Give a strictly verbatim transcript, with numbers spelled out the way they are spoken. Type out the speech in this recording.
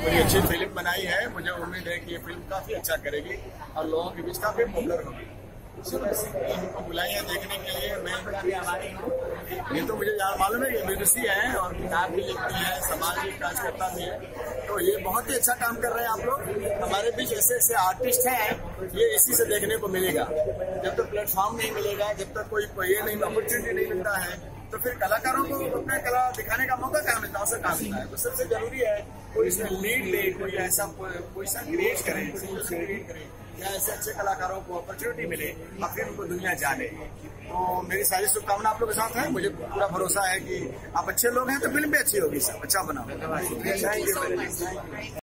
बड़ी अच्छी फिल्म बनाई है। मुझे उम्मीद है कि ये फिल्म काफी अच्छा करेगी और लोगों के बीच काफी पॉपुलर होगी। इनको बुलाई है देखने के लिए। मैं ये तो मुझे यार मालूम है कि विदुषी है और किताब भी लिखती है, सामाजिक कार्यकर्ता भी है, तो ये बहुत ही अच्छा काम कर रहे हैं आप लोग। हमारे बीच ऐसे ऐसे आर्टिस्ट हैं, ये इसी से देखने को मिलेगा। जब तक प्लेटफॉर्म नहीं मिलेगा, जब तक कोई ये नहीं अपॉर्चुनिटी नहीं मिलता है, तो फिर कलाकारों को अपना कला दिखाने का मौका कहाँ मिलता है, उससे कहाँ मिलता है। तो सबसे जरूरी है कोई इसमें लीड ले, कोई ऐसा कोई सा क्रिएट करे, क्रिएट करे या ऐसे अच्छे कलाकारों को अपॉर्चुनिटी मिले और फिर उनको दुनिया जाने। तो मेरी सारी शुभकामना आप लोग के साथ है। मुझे पूरा भरोसा है कि आप अच्छे लोग हैं तो फिल्म भी अच्छी होगी। सब अच्छा बनाओ।